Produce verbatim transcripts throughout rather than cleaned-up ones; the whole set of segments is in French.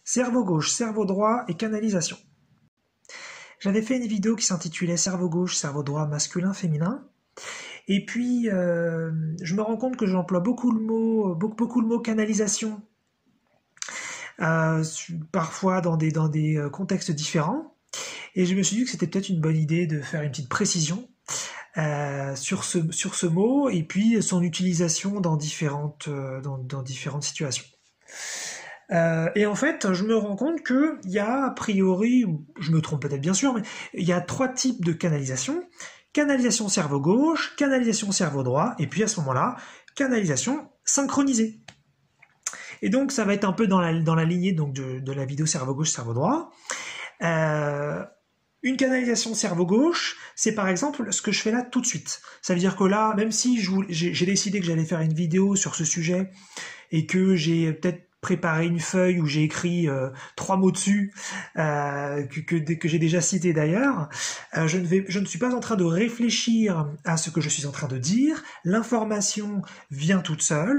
Cerveau gauche, cerveau droit et canalisation. J'avais fait une vidéo qui s'intitulait cerveau gauche, cerveau droit, masculin, féminin. Et puis, euh, je me rends compte que j'emploie beaucoup le mot, beaucoup, beaucoup le mot canalisation, euh, parfois dans des, dans des contextes différents. Et je me suis dit que c'était peut-être une bonne idée de faire une petite précision euh, sur, ce, sur ce mot et puis son utilisation dans différentes, euh, dans, dans différentes situations. Euh, et en fait, je me rends compte qu'il y a, a priori, je me trompe peut-être bien sûr, mais il y a trois types de canalisation. Canalisation cerveau gauche, canalisation cerveau droit, et puis à ce moment-là, canalisation synchronisée. Et donc, ça va être un peu dans la, dans la lignée donc, de, de la vidéo cerveau gauche, cerveau droit. Euh, une canalisation cerveau gauche, c'est par exemple ce que je fais là tout de suite. Ça veut dire que là, même si j'ai décidé que j'allais faire une vidéo sur ce sujet, et que j'ai peut-être préparé une feuille où j'ai écrit euh, trois mots dessus, euh, que, que, que j'ai déjà cité d'ailleurs, euh, je, ne vais, je ne suis pas en train de réfléchir à ce que je suis en train de dire, l'information vient toute seule,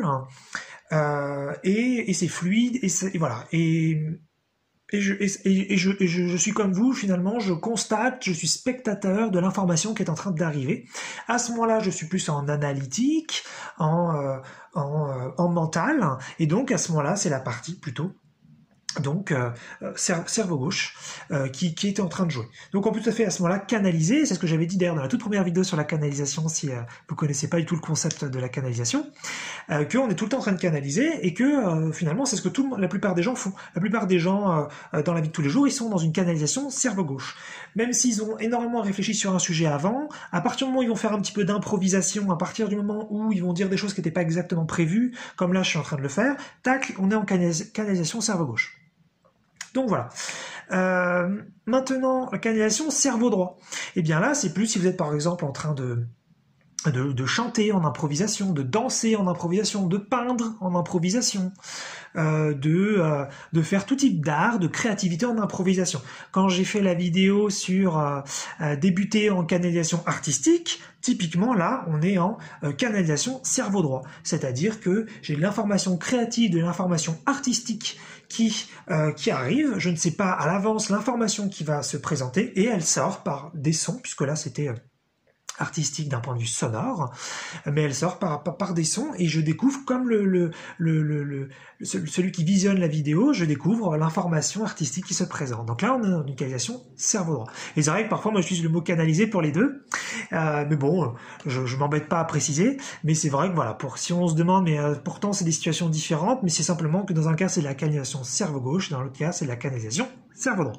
euh, et, et c'est fluide, et, et voilà. Et, et, je, et, et, je, et je, je suis comme vous, finalement, je constate, je suis spectateur de l'information qui est en train d'arriver. À ce moment-là, je suis plus en analytique, en... Euh, En, euh, en mental, et donc à ce moment-là, c'est la partie plutôt donc euh, cerveau gauche euh, qui, qui était en train de jouer. Donc on peut tout à fait à ce moment-là canaliser, c'est ce que j'avais dit d'ailleurs dans la toute première vidéo sur la canalisation, si euh, vous connaissez pas du tout le concept de la canalisation, euh, qu'on est tout le temps en train de canaliser et que euh, finalement c'est ce que tout, la plupart des gens font. La plupart des gens euh, dans la vie de tous les jours, ils sont dans une canalisation cerveau gauche. Même s'ils ont énormément réfléchi sur un sujet avant, à partir du moment où ils vont faire un petit peu d'improvisation, à partir du moment où ils vont dire des choses qui n'étaient pas exactement prévues, comme là je suis en train de le faire, tac, on est en canalis- canalisation cerveau gauche. Donc voilà. Euh, maintenant, la canalisation cerveau droit. Et bien là, c'est plus si vous êtes par exemple en train de, de, de chanter en improvisation, de danser en improvisation, de peindre en improvisation, euh, de, euh, de faire tout type d'art, de créativité en improvisation. Quand j'ai fait la vidéo sur euh, euh, débuter en canalisation artistique, typiquement là, on est en euh, canalisation cerveau droit. C'est-à-dire que j'ai de l'information créative, de l'information artistique qui euh, qui arrive, je ne sais pas à l'avance l'information qui va se présenter et elle sort par des sons, puisque là c'était euh, artistique d'un point de vue sonore, mais elle sort par, par, par des sons et je découvre comme le, le, le, le, le celui qui visionne la vidéo, je découvre l'information artistique qui se présente. Donc là on est dans une canalisation cerveau droit. Et c'est vrai que parfois moi j'utilise le mot canaliser pour les deux, euh, mais bon, je, je m'embête pas à préciser, mais c'est vrai que voilà, pour si on se demande, mais euh, pourtant c'est des situations différentes, mais c'est simplement que dans un cas c'est de la canalisation cerveau gauche, dans l'autre cas c'est de la canalisation cerveau droit.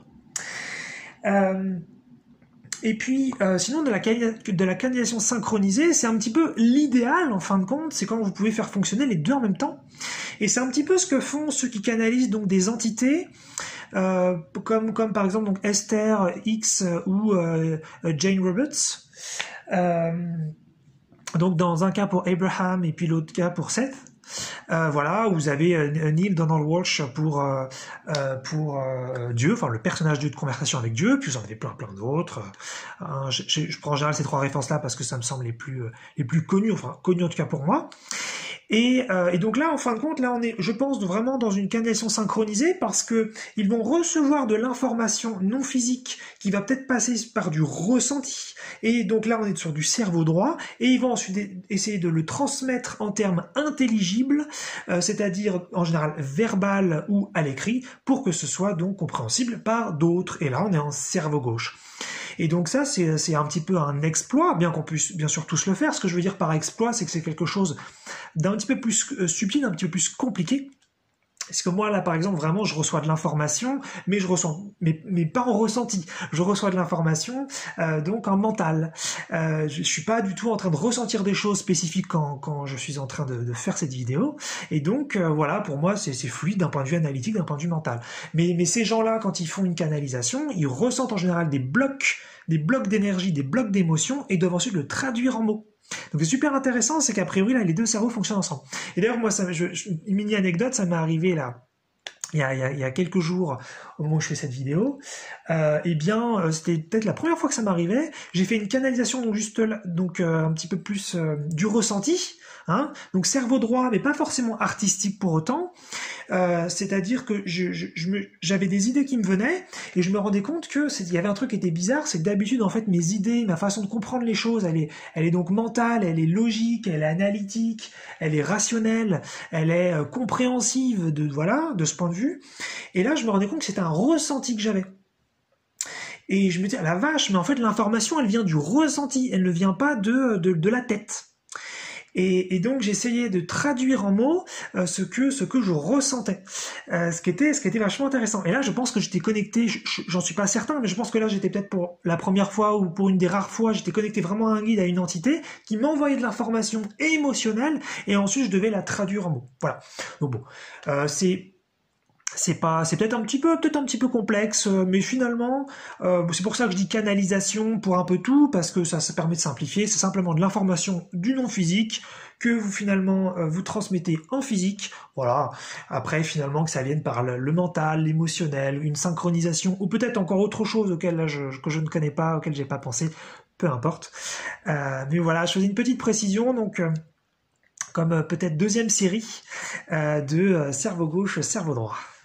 Euh, Et puis, euh, sinon, de la, de la canalisation synchronisée, c'est un petit peu l'idéal, en fin de compte, c'est quand vous pouvez faire fonctionner les deux en même temps. Et c'est un petit peu ce que font ceux qui canalisent donc des entités, euh, comme, comme par exemple donc Esther X ou euh, Jane Roberts. Euh, donc dans un cas pour Abraham et puis l'autre cas pour Seth. Euh, voilà, vous avez euh, Neil Donald Walsh pour euh, euh, pour euh, Dieu, enfin le personnage de conversation avec Dieu, puis vous en avez plein plein d'autres. Euh, je, je, je prends en général ces trois références-là parce que ça me semble les plus euh, les plus connus, enfin connus en tout cas pour moi. Et, euh, et donc là, en fin de compte, là on est, je pense, vraiment dans une canalisation synchronisée parce que ils vont recevoir de l'information non physique qui va peut-être passer par du ressenti. Et donc là, on est sur du cerveau droit et ils vont ensuite essayer de le transmettre en termes intelligibles, euh, c'est-à-dire en général verbal ou à l'écrit, pour que ce soit donc compréhensible par d'autres. Et là, on est en cerveau gauche. Et donc ça, c'est, c'est un petit peu un exploit, bien qu'on puisse bien sûr tous le faire. Ce que je veux dire par exploit, c'est que c'est quelque chose d'un petit peu plus euh, subtil, un petit peu plus compliqué. Parce que moi, là, par exemple, vraiment, je reçois de l'information, mais je ressens, mais, mais pas en ressenti. Je reçois de l'information, euh, donc en mental. Euh, je, je suis pas du tout en train de ressentir des choses spécifiques quand, quand je suis en train de, de faire cette vidéo. Et donc, euh, voilà, pour moi, c'est, c'est fluide d'un point de vue analytique, d'un point de vue mental. Mais, mais ces gens-là, quand ils font une canalisation, ils ressentent en général des blocs, des blocs d'énergie, des blocs d'émotion, et doivent ensuite le traduire en mots. Donc c'est super intéressant, c'est qu'a priori là les deux cerveaux fonctionnent ensemble. Et d'ailleurs moi ça, je, je, une mini anecdote, ça m'est arrivé là il y a, il y a, il y a quelques jours au moment où je fais cette vidéo. Euh, et bien euh, c'était peut-être la première fois que ça m'arrivait. J'ai fait une canalisation donc juste là, donc euh, un petit peu plus euh, du ressenti, hein. Donc cerveau droit mais pas forcément artistique pour autant. Euh, c'est-à-dire que je, je, je me, j'avais des idées qui me venaient et je me rendais compte que il y avait un truc qui était bizarre, c'est que d'habitude en fait mes idées, ma façon de comprendre les choses, elle est, elle est donc mentale, elle est logique, elle est analytique, elle est rationnelle, elle est euh, compréhensive de voilà de ce point de vue. Et là je me rendais compte que c'était un ressenti que j'avais. Et je me disais, ah, la vache, mais en fait l'information elle vient du ressenti, elle ne vient pas de, de, de la tête. Et, et donc j'essayais de traduire en mots euh, ce que ce que je ressentais, euh, ce qui était ce qui était vachement intéressant. Et là, je pense que j'étais connecté, je- je- j'en suis pas certain, mais je pense que là, j'étais peut-être pour la première fois ou pour une des rares fois, j'étais connecté vraiment à un guide, à une entité qui m'envoyait de l'information émotionnelle, et ensuite je devais la traduire en mots. Voilà. Donc bon, euh, c'est c'est pas, c'est peut-être un petit peu, peut-être un petit peu complexe, euh, mais finalement, euh, c'est pour ça que je dis canalisation pour un peu tout, parce que ça, ça permet de simplifier. C'est simplement de l'information du non physique que vous finalement euh, vous transmettez en physique. Voilà. Après, finalement, que ça vienne par le, le mental, l'émotionnel, une synchronisation, ou peut-être encore autre chose auquel là, je, que je ne connais pas, auquel j'ai pas pensé. Peu importe. Euh, mais voilà, je faisais une petite précision, donc. Euh, comme euh, peut-être deuxième série euh, de euh, cerveau gauche, cerveau droit.